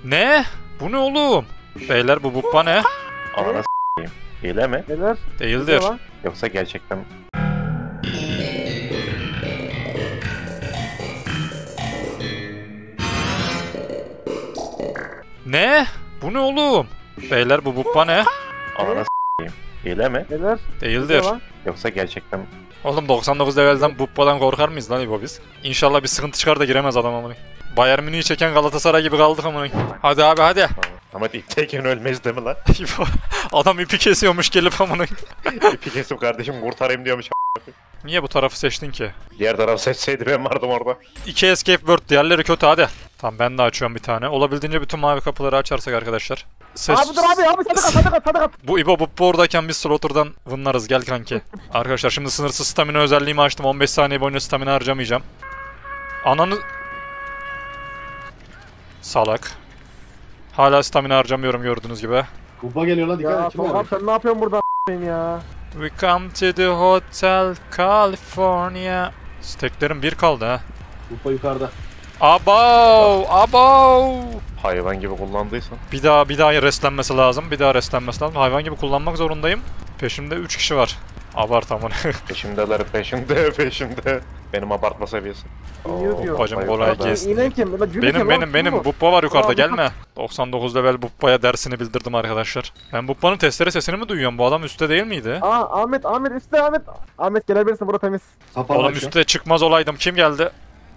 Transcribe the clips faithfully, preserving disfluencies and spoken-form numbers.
Ne? Bu ne oğlum? Beyler bu buppa ne? Ananı s**eyim. Hile mi? Neler? Değildir. Yoksa gerçekten... Ne? Bu ne oğlum? Beyler bu buppa ne? Ananı s**eyim. Hile mi? Neler? Değildir. Yoksa gerçekten... Oğlum doksan dokuz levelden buppadan korkar mıyız lan İbo biz? İnşallah bir sıkıntı çıkar da giremez adam amına. Bayern Münih'i çeken Galatasaray gibi kaldık amına. Hadi abi hadi. Ama ipteyken ölmez değil mi lan? İbo adam ipi kesiyormuş gelip amına. İpi kesip kardeşim kurtarayım diyormuş. Niye bu tarafı seçtin ki? Diğer taraf seçseydi ben vardım orada. İki escape word, diğerleri kötü hadi. Tamam ben de açıyorum bir tane. Olabildiğince bütün mavi kapıları açarsak arkadaşlar. Ses... Abi dur abi abi sadık at sadık at sadık at. Bu İbo Buppa oradayken biz Slaughter'dan vınlarız gel kanki. Arkadaşlar şimdi sınırsız stamina özelliğimi açtım. on beş saniye boyunca stamina harcamayacağım. Ananı... Salak. Hala stamina harcamıyorum gördüğünüz gibi. Kupa geliyor lan, dikkat Ya et. Kim Tolga var? sen ne yapıyorsun burada a**ayım ya? We come to the hotel California. Steklerim bir kaldı ha. Kupa yukarıda. Abav! Abav! Hayvan gibi kullandıysan. Bir daha bir daha restlenmesi lazım. Bir daha restlenmesi lazım. Hayvan gibi kullanmak zorundayım. Peşimde üç kişi var. Abart amına. Peşimdeler peşimde peşimde. Benim abartma seviyesi. İyi diyor. Bacım kolay yukarıda. gelsin. İğnen kim? Lan Jüri Benim kim benim lan? benim Kim bu? Buppa var yukarıda Aa, gelme. doksan dokuz level Buppa'ya dersini bildirdim arkadaşlar. Ben Buppa'nın testere sesini mi duyuyorum? Bu adam üstte değil miydi? Aa Ahmet Ahmet üstte Ahmet. Ahmet gelebilirsin burada temiz. Kapalı Oğlum açıyor. üstte çıkmaz olaydım. Kim geldi?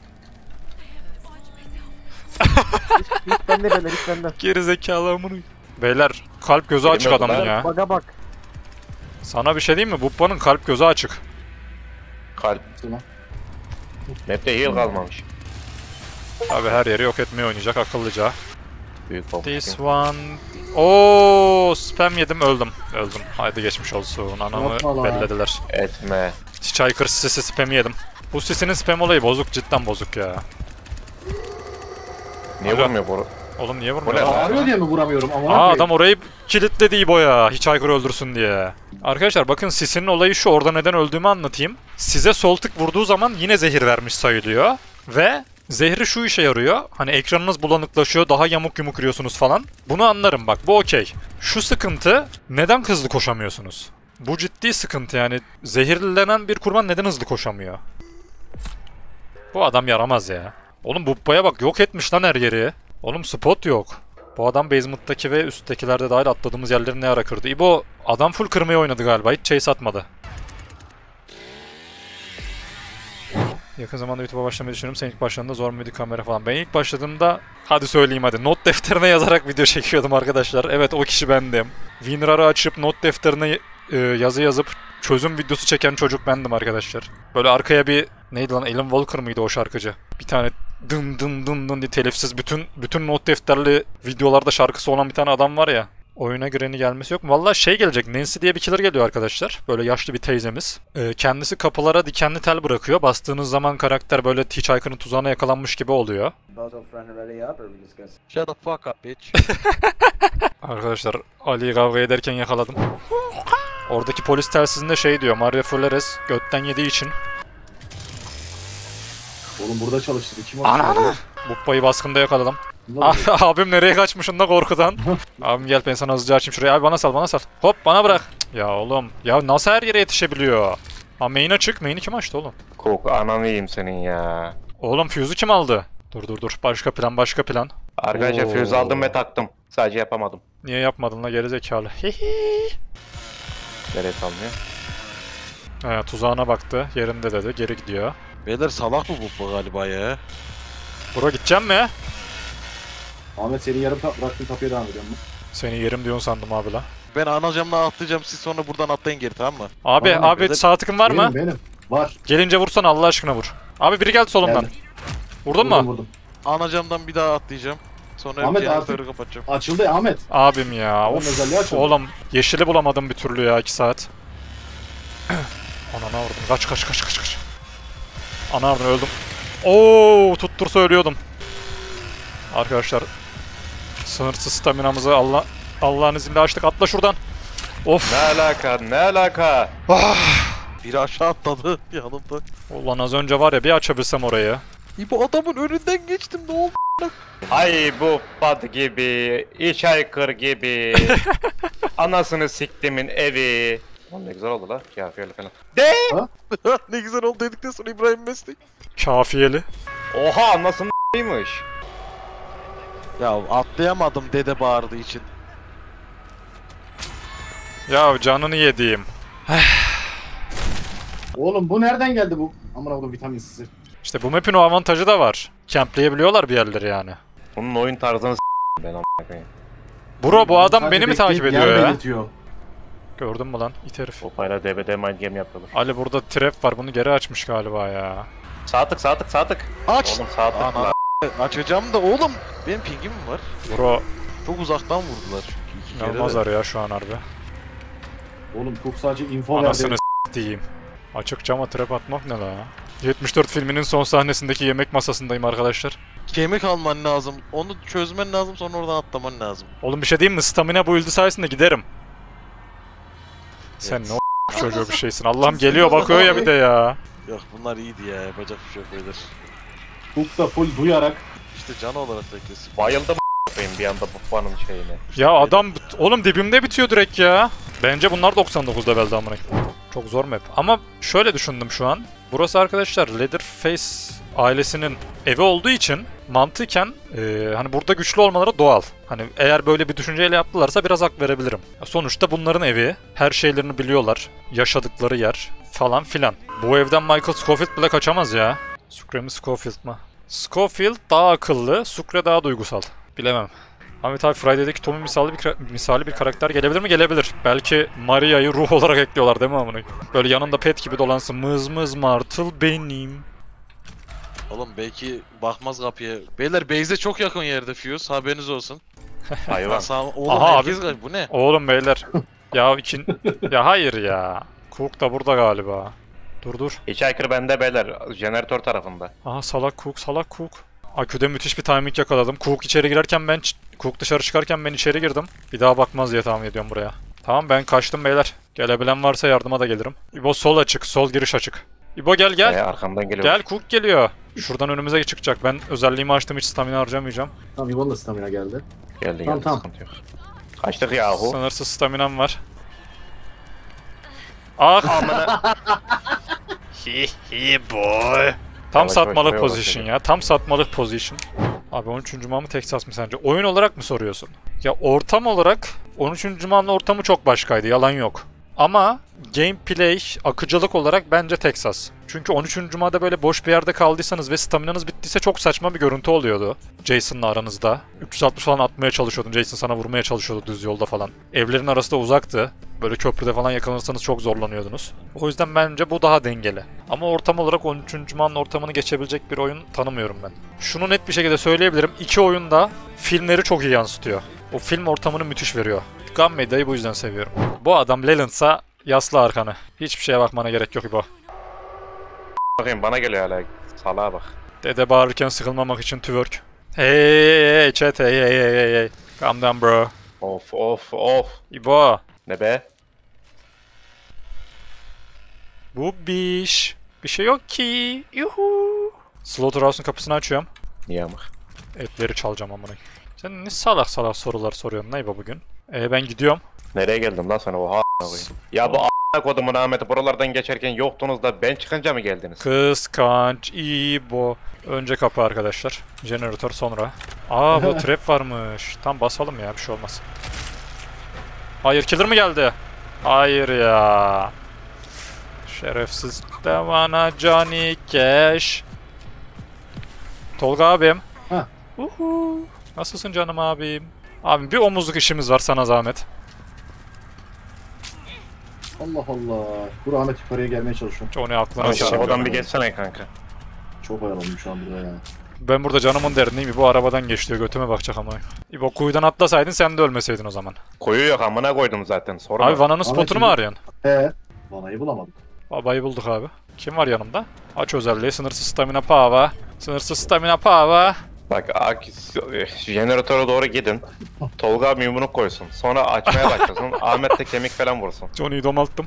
Hiç bende beyler hiç bende. Geri zekalı amına. Beyler kalp gözü açık Bilmiyorum adamın ben. ya. Baga bak. Sana bir şey diyeyim mi? Buppa'nın kalp gözü açık. Kalp. Tamam. Map'te heal kalmamış. Abi her yeri yok etmeye oynayacak akıllıca. Büyük olmuş. This one... Oo, spam yedim öldüm. Öldüm. Haydi geçmiş olsun. Anamı Yapma lan. bellediler. Etme. Çaykır sisi spam yedim. Bu sisinin spam olayı bozuk, cidden bozuk ya. Niye Alo. vurmuyor bu? Oğlum niye Bu vurmuyor? ne lan? Ağrıyor diye mi vuramıyorum? Ama Aa adam orayı kilitledi İbo'ya. Hiç aykırı öldürsün diye. Arkadaşlar bakın sisinin olayı şu, orada neden öldüğümü anlatayım. Size sol tık vurduğu zaman yine zehir vermiş sayılıyor. Ve zehri şu işe yarıyor. Hani ekranınız bulanıklaşıyor, daha yamuk yumuk yürüyorsunuz falan. Bunu anlarım bak, bu okey. Şu sıkıntı, neden hızlı koşamıyorsunuz? Bu ciddi sıkıntı yani. Zehirlenen bir kurban neden hızlı koşamıyor? Bu adam yaramaz ya. Oğlum Buppa'ya bak, yok etmiş lan her yeri. Oğlum spot yok. Bu adam basement'taki ve üsttekilerde dahil atladığımız yerleri ne ara kırdı. İbo adam full kırmaya oynadı galiba, hiç chase atmadı. Yakın zamanda YouTube'a başlamayı düşünüyorum. Sen ilk başladığında zor muydu kamera falan? Ben ilk başladığımda, hadi söyleyeyim hadi, not defterine yazarak video çekiyordum arkadaşlar. Evet, o kişi bendim. WinRAR'ı açıp not defterine e, yazı yazıp çözüm videosu çeken çocuk bendim arkadaşlar. Böyle arkaya bir, neydi lan, Alan Walker mıydı o şarkıcı? Bir tane dın dın dın dın diye telifsiz bütün bütün not defterli videolarda şarkısı olan bir tane adam var ya. Oyuna gireni gelmesi yok mu? Valla şey gelecek, Nancy diye bir killer geliyor arkadaşlar. Böyle yaşlı bir teyzemiz. Ee, kendisi kapılara dikenli tel bırakıyor. Bastığınız zaman karakter böyle Hitchhiker'ın tuzağına yakalanmış gibi oluyor. Shut the fuck up bitch. Arkadaşlar Ali'yi kavga ederken yakaladım. Oradaki polis telsizinde şey diyor, Maria Flores götten yediği için. Oğlum burada çalıştırdı. Kim o? Ananı! Buppa'yı baskında yakaladım. Abim nereye kaçmışsın da korkudan. Abim gel ben sana hızlıca açayım şuraya. Abi bana sal bana sal. Hop bana bırak. Ya oğlum ya nasıl her yere yetişebiliyor? Ha main açık. Main'i kim açtı oğlum? Kok ananı yiyeyim senin ya. Oğlum fuse'u kim aldı? Dur dur dur. Başka plan başka plan. Arkadaşlar Oo. füze aldım ve taktım. Sadece yapamadım. Niye yapmadın la gerizekalı? Hihi. Nereye salmıyor? He tuzağına baktı. Yerinde dedi. Geri gidiyor. Beyler salak mı bu galiba ya? Bura gideceğim mi? Ahmet seni yarım kap bıraktım, kapıya devam ediyorum. Seni yerim diyorsun sandım abi la. Ben ana camdan atlayacağım, siz sonra buradan atlayın geri, tamam mı? Abi Tamam, abi beyler. sağ tıkın var mı? Benim benim. Var. Gelince vursana Allah aşkına vur. Abi biri geldi solumdan. Geldim. Vurdun Vurdum, mu? vurdum. Ana camdan bir daha atlayacağım. Sonra Ahmet, jeneratörü artık- kapatacağım. Açıldı ya Ahmet. Abim ya. Onun Of. özelliği açıldı. Oğlum yeşili bulamadım bir türlü ya iki saat. Anana vurdum. Kaç kaç kaç kaç kaç. Ana vurdum öldüm. Oo tuttursa ölüyordum. Arkadaşlar sınırsız staminamızı Allah Allah'ın izniyle açtık. Atla şuradan. Of. Ne alaka ne alaka? Ah. Biri aşağı atladı yanımda. Ulan az önce var ya bir açabilsem orayı. İbo adamın önünden geçtim, ne oldu? Ay bu bad gibi, iç aykır gibi. Anasını siktimin evi. Oğlum ne güzel oldu la. Kafiyeli falan. De! Ne güzel oldu dedikten sonra İbrahim Mesli. Kafiyeli. Oha anasını ***ymış. Ya atlayamadım dede bağırdığı için. Ya canını yediğim. Oğlum bu nereden geldi bu? Amına koyayım vitaminsiz. İşte bu map'in o avantajı da var. Campleyebiliyorlar bir yerleri yani. Bunun oyun tarzını s*** ben a**ına koyayım. Bro bu adam Sadece beni mi takip bekleyip ediyor yer ya? belirtiyor. Gördün mü lan it herif. Opayla D B D mind game yapıyorlar. Ali burada trap var, bunu geri açmış galiba ya. Sağ tık sağ tık sağ tık. Aç! Oğlum sağ tık Ana. lan. Açacağım da oğlum. Benim pingim mi var? Bro Çok uzaktan vurdular çünkü iki kere inanılmaz de. arıyor şu an harbi. Oğlum çok sadece info Anasını verdi. s*** diyeyim. Açık cama trap atmak ne la? yetmiş dört filminin son sahnesindeki yemek masasındayım arkadaşlar. Kemik alman lazım. Onu çözmen lazım sonra oradan atlaman lazım. Oğlum bir şey diyeyim mi? Stamina build'i sayesinde giderim. Sen Evet. ne o çocuğu bir şeysin. Allah'ım geliyor bakıyor ya bir de ya. Yok bunlar iyiydi ya. Yapacak bir şey yok beyler. Hook da full duyarak. İşte can olarak da kesin. Bayıldım a**ına koyayım bir anda bu fanın şeyine. Ya adam oğlum dibimde bitiyor direkt ya. Bence bunlar doksan dokuz levelde amına. Çok zor map. Ama şöyle düşündüm şu an. Burası arkadaşlar Leatherface ailesinin evi olduğu için mantıken e, hani burada güçlü olmaları doğal. Hani eğer böyle bir düşünceyle yaptılarsa biraz hak verebilirim. Sonuçta bunların evi, her şeylerini biliyorlar, yaşadıkları yer falan filan. Bu evden Michael Scofield bile kaçamaz ya. Sucre mi Scofield mı? Scofield daha akıllı, Sucre daha duygusal. Bilemem. Ahmet abi Friday'deki Tommy misali bir, misali bir karakter gelebilir mi? Gelebilir. Belki Maria'yı ruh olarak ekliyorlar değil mi amına? Böyle yanında pet gibi dolansın. Mız mız martıl benim. Oğlum belki bakmaz kapıya. Beyler base'e çok yakın yerde Fuse. Haberiniz olsun. Hayvan. Sağ oğlum Aha herkes abi. Bu ne? Oğlum beyler. Ya ikin... ya hayır ya. Cook da burada galiba. Dur dur. İç aykır bende beyler. Jeneratör tarafında. Aha salak Cook, salak Cook. Aküde müthiş bir timing yakaladım. Cook içeri girerken ben... Cook dışarı çıkarken ben içeri girdim. Bir daha bakmaz diye tahmin ediyorum buraya. Tamam ben kaçtım beyler. Gelebilen varsa yardıma da gelirim. İbo sol açık, sol giriş açık. İbo gel gel. Ee, arkamdan geliyor. Gel Cook geliyor. Şuradan önümüze çıkacak. Ben özelliğimi açtım, hiç stamina harcamayacağım. Tamam Ivan da stamina geldi. Geldi Tamam, geldi tamam. sıkıntı yok. Kaçtık yahu. Sınırsız staminam var. Ah! Hi hi boy. Tam Yavaş satmalık yavaş position yavaş ya. Tam satmalık position. Abi on üçüncü mağ mı Texas mı sence? Oyun olarak mı soruyorsun? Ya ortam olarak on üçüncü mağın ortamı çok başkaydı. Yalan yok. Ama gameplay, akıcılık olarak bence Texas. Çünkü on üçüncü mağda böyle boş bir yerde kaldıysanız ve staminanız bittiyse çok saçma bir görüntü oluyordu. Jason'la aranızda. üç yüz altmış falan atmaya çalışıyordun. Jason sana vurmaya çalışıyordu düz yolda falan. Evlerin arası da uzaktı. Böyle köprüde falan yakalanırsanız çok zorlanıyordunuz. O yüzden bence bu daha dengeli. Ama ortam olarak on üçüncü mağın ortamını geçebilecek bir oyun tanımıyorum ben. Şunu net bir şekilde söyleyebilirim. İki oyunda filmleri çok iyi yansıtıyor. O film ortamını müthiş veriyor. Gun Medya'yı bu yüzden seviyorum. Bu adam Leland'sa yasla arkanı. Hiçbir şeye bakmana gerek yok İbo. Bakayım bana geliyor hala. Salağa bak. Dede bağırırken sıkılmamak için twerk. Hey hey hey chat hey hey hey hey hey. Calm down bro. Of of of. İbo. Ne be? Bu biş. Bir şey yok ki. Yuhu. Slaughterhouse'un kapısını açıyorum. Niye ama? Etleri çalacağım amına. Sen ne salak salak sorular soruyorsun lan İbo bugün? Ee ben gidiyorum. Nereye geldim lan sana o ha koyayım. Ya bu a**a kodumun Ahmet'i buralardan geçerken yoktunuz da ben çıkınca mı geldiniz? Kıskanç İbo. Önce kapı arkadaşlar. Jeneratör sonra. Aa bu trap varmış. Tam basalım ya bir şey olmaz. Hayır killer mi geldi? Hayır ya. Şerefsiz de bana Johnny Cash. Tolga abim. Ha. Uhu. Nasılsın canım abim? Abim bir omuzluk işimiz var sana zahmet. Allah Allah. Dur Ahmet yukarıya gelmeye çalışıyorum. Johnny aklına Kanka sıçayım. oradan bir geçsene kanka. Çok oyalandım şu an burada ya. Ben burada canımın derdindeyim. Bu arabadan geçti. Götüme bakacak ama. İbo kuyudan atlasaydın sen de ölmeseydin o zaman. Koyu yok amına koydum zaten sorma. Abi Vana'nın Ama spotunu şimdi- mu arıyorsun? He. Vanayı bulamadım. Babayı bulduk abi. Kim var yanımda? Aç özelliği. Sınırsız stamina pava. Sınırsız stamina pava. Bak Akis, jeneratöre doğru gidin. Tolga abi yumruk koysun. Sonra açmaya başlasın. Ahmet de kemik falan vursun. Johnny'yi domalttım.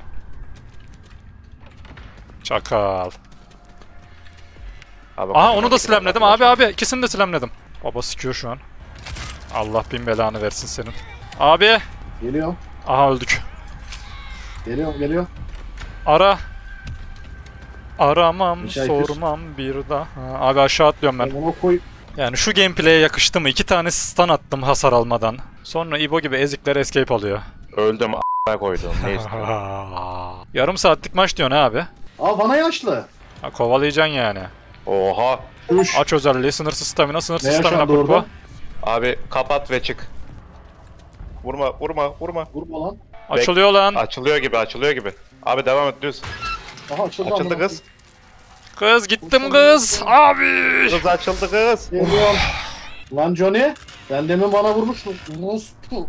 Çakal. Abi, Aha onu da slamledim abi abi. İkisini de slamledim. Baba sıkıyor şu an. Allah bin belanı versin senin. Abi. Geliyorum. Aha öldük. Geliyorum geliyorum. Ara. Aramam, Rica ederim. sormam bir daha. Abi aşağı atlıyorum ben. Ben onu koy. Yani şu gameplay'e yakıştı mı? İki tane stun attım hasar almadan. Sonra İbo gibi ezikler escape alıyor. Öldüm a**a koydum. Ne istiyorsun? Yarım saatlik maç diyorsun abi. Aa bana yaşlı. Ha, kovalayacaksın yani. Oha. Üş. Aç özelliği, sınırsız stamina, sınırsız Ne stamina yaşandı kurgu. orada? Abi kapat ve çık. Vurma vurma vurma. Vurma lan. Açılıyor lan. Açılıyor gibi açılıyor gibi. Abi devam et düz. Aha açıldı. Açıldı amına kız. Kız gittim kız. Abi. Kız açıldı kız. Geliyorum. Lan Johnny. Ben demin bana vurmuştun. Rospu.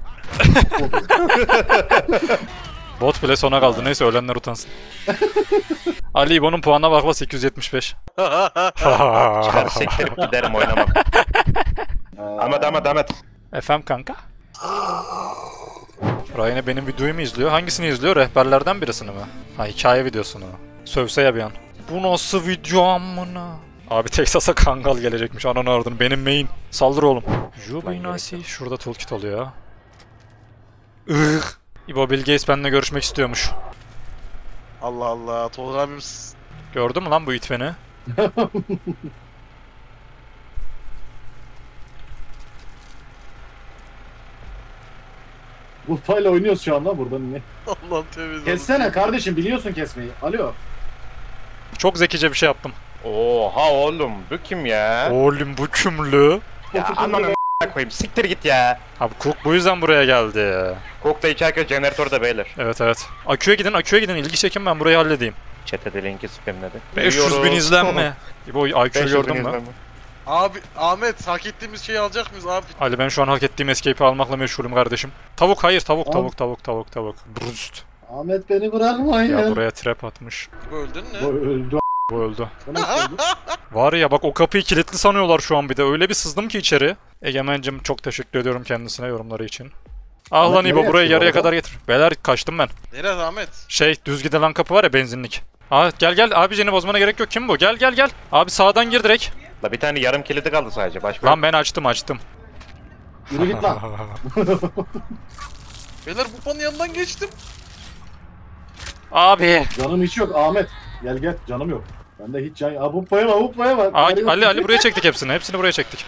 Bot bile sona kaldı. Neyse ölenler utansın. Ali İbo'nun puanına bakla sekiz yüz yetmiş beş. Çıkar siktirip giderim oynamam. Ahmet Ahmet Ahmet. Efendim kanka? Ryan'e benim videoyu mu izliyor? Hangisini izliyor? Rehberlerden birisini mi? Ha hikaye videosunu. Sövse ya bir an. Bu nasıl video amına? Abi Texas'a Kangal gelecekmiş ananı ardını. Benim main. Saldır oğlum. Jubinasi. Şurada toolkit oluyor. Ugh. İbo Bill Gates benimle görüşmek istiyormuş. Allah Allah. Tolga abim s- Gördün mü lan bu it beni? Bu payla oynuyoruz şu anda buradan ne? Allah'ım temiz. Kessene kardeşim biliyorsun kesmeyi. Alo. Çok zekice bir şey yaptım. Oha oğlum bu kim ya? Oğlum bu kümlü. Ya ananı a**a koyayım siktir git ya. Abi Cook bu yüzden buraya geldi. Cook'ta iki herkes jeneratörde beyler. Evet evet. Akü'ye gidin, Akü'ye gidin. İlgi çekin ben burayı halledeyim. Chat'e linki spamledi. beş yüz bin izlenme. İbo I Q'yu gördün mü? Abi Ahmet hak ettiğimiz şeyi alacak mıyız abi? Ali ben şu an hak ettiğim escape'i almakla meşgulüm kardeşim. Tavuk hayır tavuk Al. tavuk tavuk tavuk tavuk. Brust. Ahmet beni bırakmayın. Ya buraya trap atmış. Bu öldün Bu mü? öldü. Bu öldü. Bu nasıl oldu? Var ya bak o kapıyı kilitli sanıyorlar şu an bir de. Öyle bir sızdım ki içeri. Egemen'cim çok teşekkür ediyorum kendisine yorumları için. Ah Ahmet lan İbo nereye burayı atıyor yarıya orada? kadar getir. Beyler kaçtım ben. Nerede Ahmet? Şey düz gidilen kapı var ya benzinlik. Aa gel gel abi seni bozmana gerek yok. Kim bu? Gel gel gel. Abi sağdan gir direkt. La bir tane yarım kilidi kaldı sadece başka. Lan ben açtım açtım. Yürü git lan. Beyler bu panın yanından geçtim. Abi. Canım hiç yok Ahmet. Gel gel canım yok. Bende hiç can... Aa bu paya bak bu paya bak. Aa, Ali Ali buraya çektik hepsini. Hepsini buraya çektik.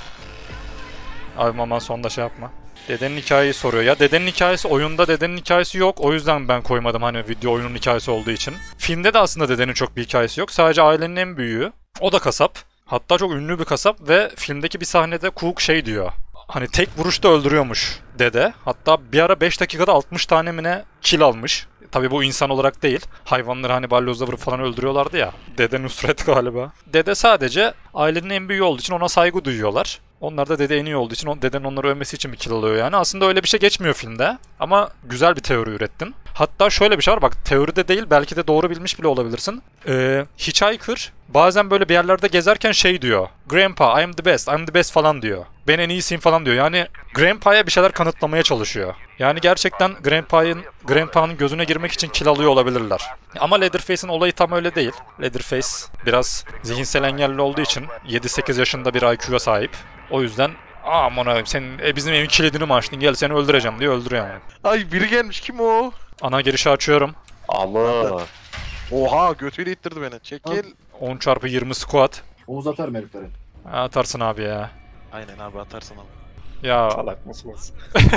Abi aman sonda şey yapma. Dedenin hikayeyi soruyor. Ya dedenin hikayesi oyunda dedenin hikayesi yok. O yüzden ben koymadım hani video oyunun hikayesi olduğu için. Filmde de aslında dedenin çok bir hikayesi yok. Sadece ailenin en büyüğü. O da kasap. Hatta çok ünlü bir kasap ve filmdeki bir sahnede Cook şey diyor. Hani tek vuruşta öldürüyormuş dede. Hatta bir ara beş dakikada altmış tane mi ne kill almış. Tabii bu insan olarak değil. Hayvanları hani balyozla vurup falan öldürüyorlardı ya. Dede Nusret galiba. Dede sadece ailenin en büyüğü olduğu için ona saygı duyuyorlar. Onlar da dede en iyi olduğu için o dedenin onları övmesi için bir kill alıyor yani. Aslında öyle bir şey geçmiyor filmde. Ama güzel bir teori ürettin. Hatta şöyle bir şey var bak teoride değil belki de doğru bilmiş bile olabilirsin. Ee, Hitchhiker bazen böyle bir yerlerde gezerken şey diyor. Grandpa I'm the best, I'm the best falan diyor. Ben en iyisiyim falan diyor. Yani Grandpa'ya bir şeyler kanıtlamaya çalışıyor. Yani gerçekten Grandpa'nın Grandpa'nın gözüne girmek için kill alıyor olabilirler. Ama Leatherface'in olayı tam öyle değil. Leatherface biraz zihinsel engelli olduğu için yedi sekiz yaşında bir I Q'ya sahip. O yüzden aman abi sen e, bizim evin kilidini mi açtın gel seni öldüreceğim diye öldürüyor yani. Ay biri gelmiş kim o? Ana girişi açıyorum. Allah. Oha götüyle ittirdi beni. Çekil. on çarpı yirmi squat. Omuz atar heriflere. Atarsın abi ya. Aynen abi atarsın abi. Ya Salak mısınız?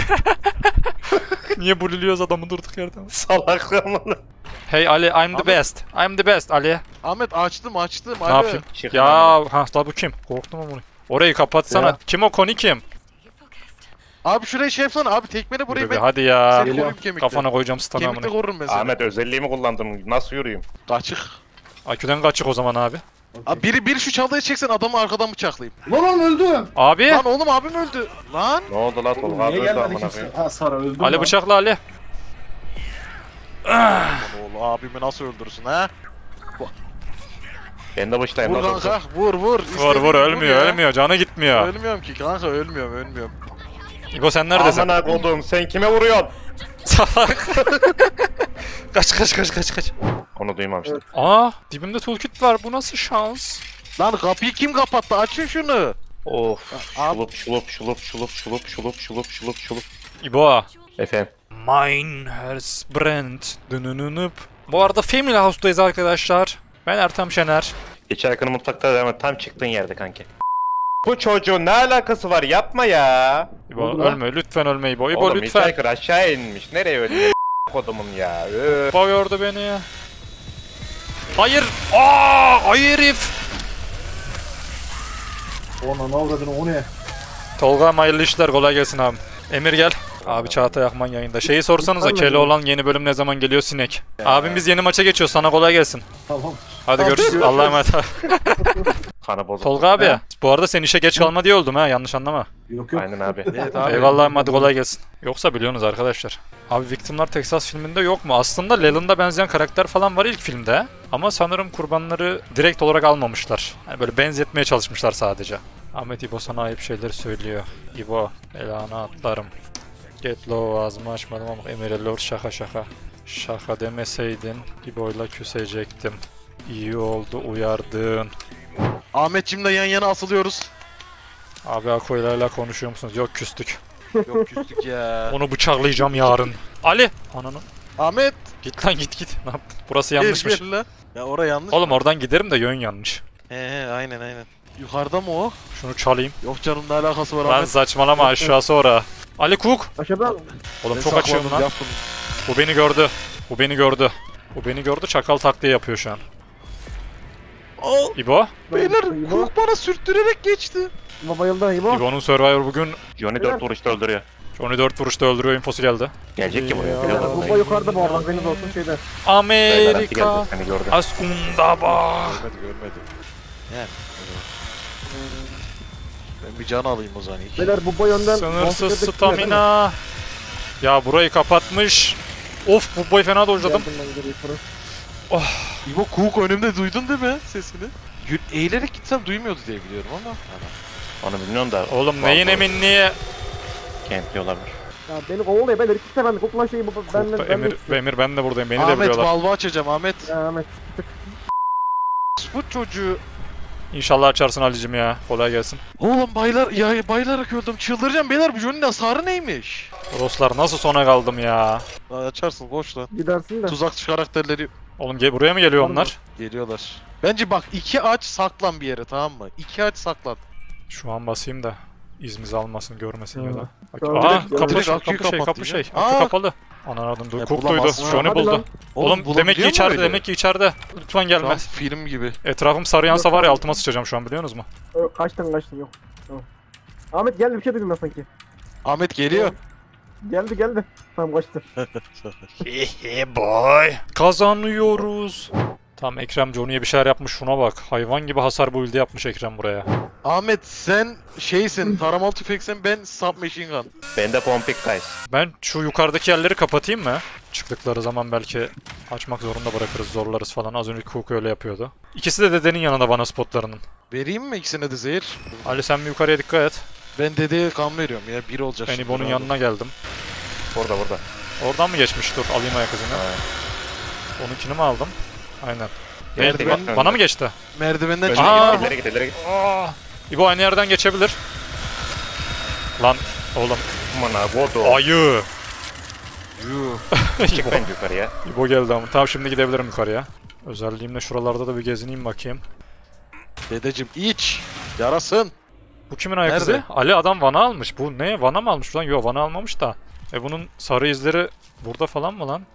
niye buliliyoruz adamı durduk yerden? Salak amına. Hey Ali I'm the Abi- best. I'm the best Ali. Ahmet açtım açtım. Ne Alo. yapayım? Çıkın Ya amına. ha da bu kim? Korktum ama. Orayı kapatsana. Ya. Kim o koni kim? Abi şurayı şey yapsana abi tekmele burayı Yürü be, ben hadi ya. seni Geliyorum. koruyayım kemikle. Kafana koyacağım stun'ı Kemikle amına. korurum ben seni. Ahmet özelliğimi kullandım. Nasıl yürüyeyim? Kaçık. Aküden kaçık o zaman abi. Abi biri biri şu çalıyı çeksen adamı arkadan bıçaklayayım. Lan lan öldüm. Abi. Lan oğlum abim öldü. Lan. Ne oldu lan Oğlum Tolga abi niye öldü gelmedi amına kimse? koyayım. Ha Sara öldüm Ali lan. bıçakla Ali. Lan oğlum abimi nasıl öldürürsün ha? Ben de bıçtayım Vur lan. kanka vur vur. Vur İstediğin vur gibi ölmüyor ya. ölmüyor canı gitmiyor. Ölmüyorum ki kanka ölmüyorum ölmüyorum. İbo sen neredesin? Amına kodum sen kime vuruyorsun? Salak. Kaç kaç kaç kaç kaç. Onu duymamıştım. Aa dibimde toolkit var bu nasıl şans? Lan kapıyı kim kapattı? Açın şunu. Of. Abi- Şulup şulup şulup şulup şulup şulup şulup şulup şulup. İbo. Efendim. Mein Herz brennt. Dünününüp. Bu arada Family House'dayız arkadaşlar. Ben Ertem Şener. Hitchhiker'ın mutfakta ama tam çıktığın yerde kanki. Bu çocuğun ne alakası var? Yapma ya. İbo Oldu lan. ölme, lütfen ölme İbo. İbo Oğlum lütfen. Hitchhiker aşağı inmiş. Nereye öldü? Kodumun ya. Öf. İbo gördü beni ya. Hayır. Aa, hayır herif. Ona ne avradını o ne? Tolga hayırlı işler, kolay gelsin abi. Emir gel. Abi Çağatay Akman yayında. Şeyi sorsanıza, Lütfen mi? Keloğlan yeni bölüm ne zaman geliyor Sinek. Abim biz yeni maça geçiyoruz, sana kolay gelsin. Tamam. Hadi görüşürüz. Allah'a emanet abi. Kanı bozuk. Tolga abi. Bu arada sen işe geç kalma diye öldüm ha, yanlış anlama. Yok yok. Aynen abi. Evet abi. Eyvallah, hadi kolay gelsin. Yoksa biliyorsunuz arkadaşlar. Abi Victim'lar Texas filminde yok mu? Aslında Leland'a benzeyen karakter falan var ilk filmde. Ama sanırım kurbanları direkt olarak almamışlar. Yani böyle benzetmeye çalışmışlar sadece. Ahmet İbo sana ayıp şeyleri söylüyor. İbo, elana atlarım. Get low, ağzımı açmadım ama Emre Lord şaka şaka. Şaka demeseydin İbo'yla küsecektim. İyi oldu uyardın. Ahmetciğimle yan yana asılıyoruz. Abi Ako'yla konuşuyor musunuz? Yok, küstük. Yok küstük ya. Onu bıçaklayacağım yarın. Ali! Ananı. Ahmet. Git lan git git. Ne yaptın? Burası Gel, yanlışmış. gel lan. Ya oraya yanlış. Oğlum oradan giderim de yön yanlış. He he aynen aynen. Yukarıda mı o? Şunu çalayım. Yok canım ne alakası var Lan Ahmet. saçmalama, aşağısı ora. Ali Cook! Aşağıda Oğlum Ben çok açıyorum saklandım, lan. yapın. Bu beni gördü. Bu beni gördü. Bu beni gördü, çakal taktiği yapıyor şu an. Aa, İbo? beyler İbo. Cook bana sürttürerek geçti. İbo bayıldı İbo. İbo'nun Survivor bugün Johnny dört vuruşta öldürüyor. Johnny dört vuruşta öldürüyor infosu geldi. Gelecek ki buraya. Beyler, Biliyorlar Bu orayı. boy yukarıda bu arada, beni de olsun şeyde. Beyler, anti Amerika. gelecek, seni gördü. Askundaba. Görmedi görmedi. Yani. Ben bir can alayım o zaman ilk. Beyler bu boy önden. Sınırsız Monster'daki değil mi? stamina. Ya burayı kapatmış. Of, bu boy fena dojladım. Geldim ben geri yukarı. İbo Cook önümde duydun değil mi sesini? Yürü, eğilerek gitsem duymuyordu diye biliyorum ama. Ana. Onu bilmiyorum da. Oğlum neyin Vallahi eminliği? Kentli olabilir. Ya beni kovalıyor beyler, ikisi de bende. Koklan şeyi bu benden. Korktu, benden Emir, ikisi. Emir ben de buradayım, beni de Ahmet biliyorlar. valve açacağım Ahmet. Ya Ahmet. Bu çocuğu. İnşallah açarsın Ali'cim ya. Kolay gelsin. Oğlum baylar ya baylarak öldüm. Çıldıracağım beyler, bu Johnny'nin hasarı neymiş? Ruslar nasıl sona kaldım ya. Aa, açarsın boş lan. Gidersin de. Tuzakçı karakterleri Oğlum gel, buraya mı geliyor Var mı? onlar? geliyorlar. Bence bak iki aç saklan bir yere, tamam mı? İki aç saklan. Şu an basayım da izimizi almasın, görmesin ya da. Bak, Tamam, aa direkt- kapı, direkt kapı, aküyü şey, kapı kapattı şey, ya. akü Aa! kapalı. Ananı dur, Ya Cook duydu, bulamazsın. Johnny Hadi buldu. lan. Oğlum demek ki bulabiliyor mu içeride, öyle? demek ki içeride. Lütfen gelme. Tam film gibi. Etrafım sarı yansa var ya, altıma sıçacağım şu an, biliyorsunuz mu? Ö, Kaçtın kaçtın yok. Tamam. Ahmet geldi, bir şey duydum ben sanki. Ahmet geliyor. Geldi geldi. Tamam kaçtı. Hehe boy. Kazanıyoruz. Tam Ekrem Johnny'ye bir şeyler yapmış, şuna bak. Hayvan gibi hasar build'i yapmış Ekrem buraya. Ahmet sen şeysin, taramalı tüfeksen, ben submachine gun. Ben de pompik guys. Ben şu yukarıdaki yerleri kapatayım mı? Çıktıkları zaman belki açmak zorunda bırakırız, zorlarız falan. Az önceki Cook öyle yapıyordu. İkisi de dedenin yanında bana spotlarının. Vereyim mi ikisine de zehir? Ali sen bir yukarıya dikkat et. Ben dedeye kan veriyorum ya, bir olacak. Ben şimdi İbo'nun abi. yanına geldim. Burada burada. Oradan mı geçmiş? Dur alayım ayak izini. Evet. Onunkini mi aldım? Aynen. Geldi, Ben- bak, bana mı geçti? Merdivenden Önce çık. Aa! git, ileri git, ileri git. Aa, İbo aynı yerden geçebilir. Lan oğlum Mana godo. ayı. Yuh. Çık bence yukarıya. İbo geldi ama. Tamam şimdi gidebilirim yukarıya. Özelliğimle şuralarda da bir gezineyim bakayım. Dedeciğim iç. Yarasın. Bu kimin ayak Nerede? izi? Ali adam Van'a almış. Bu ne? Van'a mı almış lan? Yok Van'a almamış da. E bunun sarı izleri burada falan mı lan?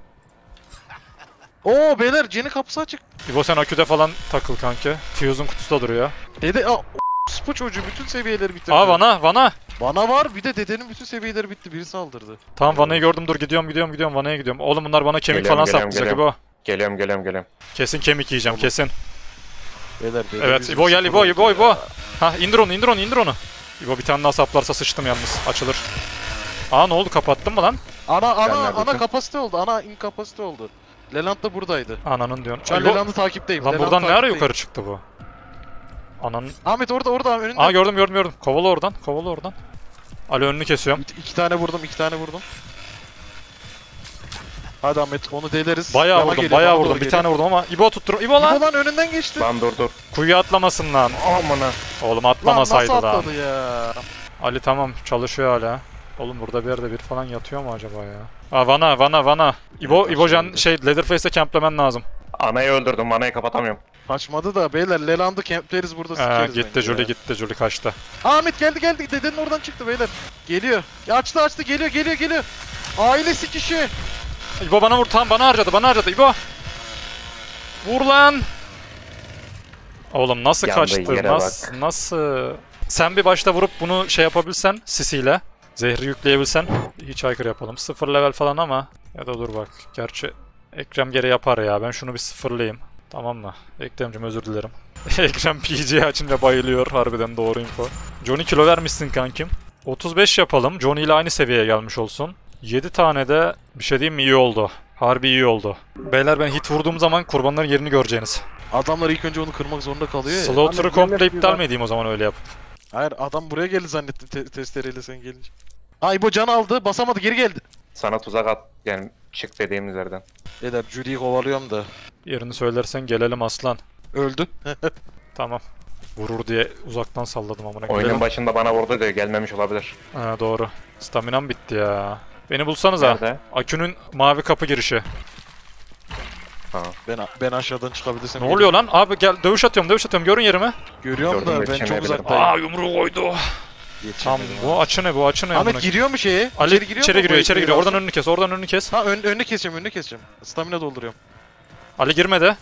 Oo beyler, Jenny kapısı açık. İbo sen aküde falan takıl kanki. Fuse'un kutusu da duruyor. Dede aa bu çocuğu bütün seviyeleri bitirdi. Aa Van'a Van'a. Bana var, bir de dedenin bütün seviyeleri bitti. Biri saldırdı. Tamam Van'a'yı gördüm, dur gidiyorum gidiyorum gidiyorum Van'a'ya gidiyorum. Oğlum bunlar bana kemik Geliyorum, falan geliyorum, saplayacak geliyorum. İbo. Geliyorum geliyorum geliyorum. Kesin kemik yiyeceğim kesin. Beyler dede Evet bizim İbo gel sıfır İbo oldu İbo ya. İbo. Ha indir onu indir onu indir onu. İbo bir tane daha saplarsa sıçtım yalnız, açılır. Aa ne oldu, kapattın mı lan? Ana ana Sen neredesin? ana kapasite oldu. Ana inkapasite oldu. Leland da buradaydı. Ananın diyorsun. Ben İbo, Leland'ı takipteyim. lan Leland'ı buradan ne ara takipteyim. yukarı çıktı bu? Ananın... Ahmet orada orada önünde. Aa gördüm gördüm gördüm. Kovala oradan kovala oradan. Ali önünü kesiyorum. İki, iki tane vurdum, iki tane vurdum. Hadi Ahmet onu deleriz. Bayağı Bana vurdum geliyor, bayağı bana doğru vurdum. Bir geliyor. tane vurdum ama İbo tuttur. İbo lan! İbo lan önünden geçti. Lan dur dur. Kuyuya atlamasın lan. Amına. Oğlum Lan atlamasaydı nasıl da. atladı ya? Ali tamam çalışıyor hala. Oğlum burada bir yerde bir falan yatıyor mu acaba ya? Aa Vana Vana Vana. İbo Evet, İbocan aşağıda. şey Leatherface'e camplemen lazım. Anayı öldürdüm, anayı kapatamıyorum. Kaçmadı da beyler Leland'ı kempleriz burada Aa, sikeriz gitti bence Julie ya. gitti Julie kaçtı. Ahmet geldi geldi dedenin oradan çıktı beyler. Geliyor. Ya açtı açtı geliyor geliyor geliyor. Ailesi kişi. İbo bana vur tam bana harcadı bana harcadı İbo. Vur lan. Oğlum nasıl Yandığı kaçtı? yere Nasıl, nasıl? Sen bir başta vurup bunu şey yapabilsen sisiyle. Zehri yükleyebilsen. Hiç aykırı yapalım. Sıfır level falan ama. Ya da dur bak. Gerçi Ekrem geri yapar ya. Ben şunu bir sıfırlayayım. Tamam mı? Ekrem'cim özür dilerim. Ekrem P G açınca bayılıyor. Harbiden doğru info. Johnny kilo vermişsin kankim. otuz beş yapalım. Johnny ile aynı seviyeye gelmiş olsun. yedi tane de bir şey diyeyim mi iyi oldu. Harbi iyi oldu. Beyler ben hit vurduğum zaman kurbanların yerini göreceğiniz. Adamlar ilk önce onu kırmak zorunda kalıyor ya. Slaughter'ı Ahmet, komple yemek iptal bir mi edeyim o zaman öyle yapıp? Hayır adam buraya geldi zannettim te testereyle sen gelince. Ha İbo can aldı basamadı geri geldi. Sana tuzak at, yani çık dediğimiz yerden. Beyler Julie'yi kovalıyorum da. Yerini söylersen gelelim aslan. Öldü. Tamam. Vurur diye uzaktan salladım amına. Oyunun Gelelim. başında bana vurdu diyor, gelmemiş olabilir. Ha, doğru. Staminam bitti ya. Beni bulsanıza. Nerede? Akünün mavi kapı girişi. Ha. Ben ben aşağıdan çıkabilirsem. Ne oluyor lan? Abi gel dövüş atıyorum dövüş atıyorum görün yerimi. Görüyorum Gördüm, da ben çok yetişemeyebilirim. uzaktayım. Aa yumruğu koydu. Tam Yetişemedim bu abi. açı ne bu açı ne? Ahmet amına- giriyor mu şeye? Ali İçeri giriyor içeri mu? giriyor Bu içeri ekmeği giriyor. Oradan alsın. önünü kes oradan önünü kes. Ha ön, önünü keseceğim önünü keseceğim. Stamina dolduruyorum. Ali girmedi.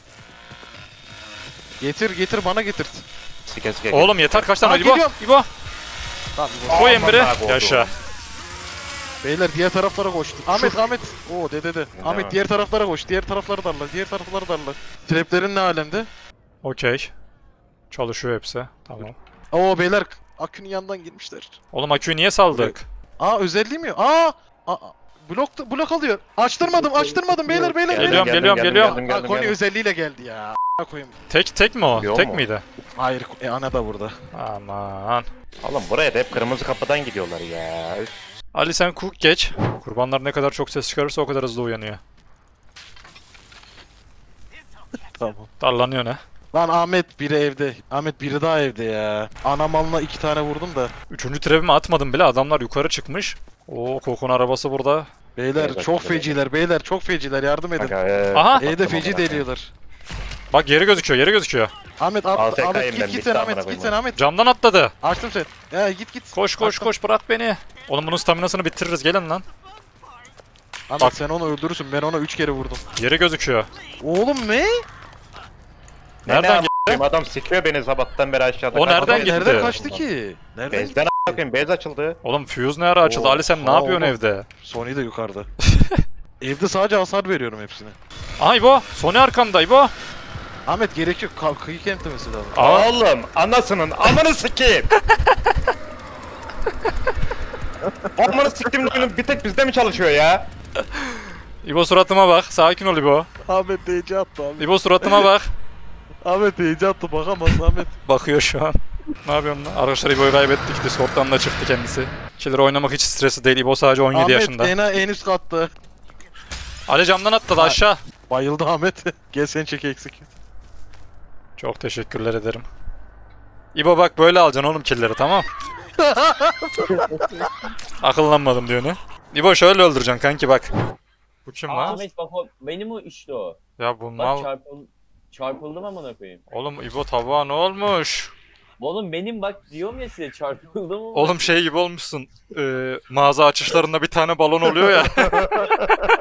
Getir getir bana getir. Sike sike. Oğlum yeter kaç tane Aa, var İbo? geliyorum. İbo. Tamam Aa, Koy aman Emre. abi oldu. Yaşa. beyler diğer taraflara koştu. Ahmet Ahmet. Oo dede de. Ne Ahmet var? diğer taraflara koş. Diğer tarafları darla. Diğer tarafları darla. Traplerin ne alemde? Okey. Çalışıyor hepsi. Tamam. Oo beyler Akün'ün yanından girmişler. Oğlum aküyü niye saldık? Aa özelliği mi? Aa, aa blok blok alıyor. Açtırmadım, açtırmadım beyler beyler. Geldim, Geliyorum, geldim, geliyorum, geldim, geliyorum. geldim, Aa, geldim, Koni geldim. özelliğiyle geldi ya. A koyayım. Tek tek mi o? Yok tek mu? miydi? Hayır, e, ana da burada. Aman. Oğlum buraya da hep kırmızı kapıdan gidiyorlar ya. Üf. Ali sen cook geç. Kurbanlar ne kadar çok ses çıkarırsa o kadar hızlı uyanıyor. Tamam. Darlanıyor ne? Lan Ahmet biri evde. Ahmet biri daha evde ya. Ana malına iki tane vurdum da. Üçüncü trebimi atmadım bile adamlar yukarı çıkmış. Oo Kokun arabası burada. Beyler Evet, çok evet. feciler beyler çok feciler yardım edin. Kanka, ee, Aha! Evde feci deliyorlar. Bak yeri gözüküyor yeri gözüküyor. Ahmet A at, F K'yim Ahmet ben, git git bitti sen amına Ahmet git koyayım sen ben. Ahmet. Camdan atladı. Açtım sen. Ya git git. Koş koş Açtım. koş bırak beni. Oğlum bunun staminasını bitiririz gelin lan. Ahmet Bak. sen onu öldürürsün ben ona üç kere vurdum. Yeri gözüküyor. Oğlum ne? Nereden ne gitti? a**ayım, adam sikiyor beni sabahtan beri aşağıda. O Kaç- nereden Adam gitti? nereden kaçtı ki? Nereden gitti? Bezden a**ayım, bez açıldı. Oğlum fuse ne ara açıldı? Oo, Ali sen ne aa, yapıyorsun oğlum. evde? Sony de yukarıda. Evde sadece hasar veriyorum hepsine. Aha İbo. Sony arkamda İbo. Ahmet gerek yok. Ka kıyı kentlemesi lazım. Aa. Oğlum anasının amanı sikeyim. Amanı siktim oyunun bir tek bizde mi çalışıyor ya? İbo suratıma bak. Sakin ol İbo. Ahmet heyecan attı abi. İbo suratıma bak. Ahmet heyecan attı bakamaz Ahmet. Bakıyor şu an. Ne yapıyorsun lan? Arkadaşlar İbo'yu kaybettik. Discord'dan da çıktı kendisi. Killer oynamak hiç stresi değil. İbo sadece on yedi Ahmet yaşında. en, en üst katta. Ali camdan atladı aşağı. Bayıldı Ahmet. Gel sen çek eksik. Çok teşekkürler ederim. İbo bak böyle alacaksın oğlum killleri tamam. Akıllanmadım diyor ne? İbo şöyle öldüreceksin kanki bak. Bu kim Aa, lan? Ahmet bak o benim o işte o. Ya bu Bak mal... çarpıl çarpıldım amına koyayım. Oğlum İbo tabağa ne olmuş? Oğlum benim bak diyorum ya size çarpıldım ama. Oğlum şey gibi olmuşsun. Ee, mağaza açışlarında bir tane balon oluyor ya.